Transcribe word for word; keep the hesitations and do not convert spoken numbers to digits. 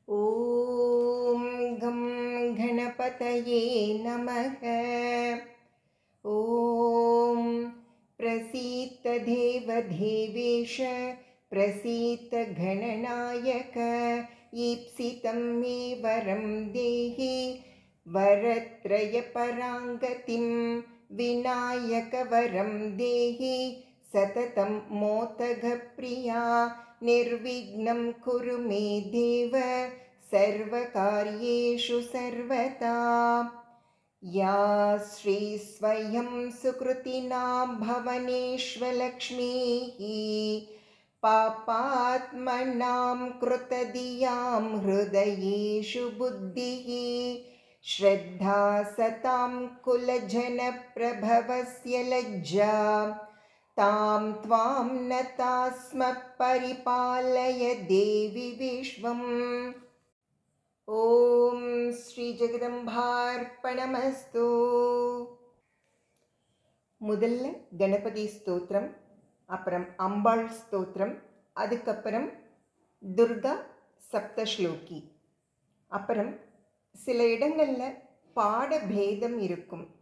ॐ गं गणपतये नमः। ॐ प्रसीद देवदेवेश प्रसीद गणनायक ईप्सितं मे वरं देहि वरत्रयपराङ्गतिं विनायक वरं देहि सततं मोदकप्रिया निर्विघ्नं कुरु मे देव सर्वकार्येषु सर्वदा। या श्री स्वयं सुकृतिनां भवनेष्वलक्ष्मीः पापात्मनां कृतधियां हृदयेषु बुद्धिः श्रद्धा सतां कुलजनप्रभवस्य लज्जा तां त्वां नता स्म परिपालय देवि विश्वम्। ओम श्री जगदम्बार्पणमस्तु। முதல்ல கணபதி ஸ்தோத்திரம், அப்புறம் அம்பாள் ஸ்தோத்திரம், அதுக்கப்புறம் துர்கா சப்தஸ்லோகி. அப்புறம் சில இடங்களில் பாட பேதம் இருக்கும்.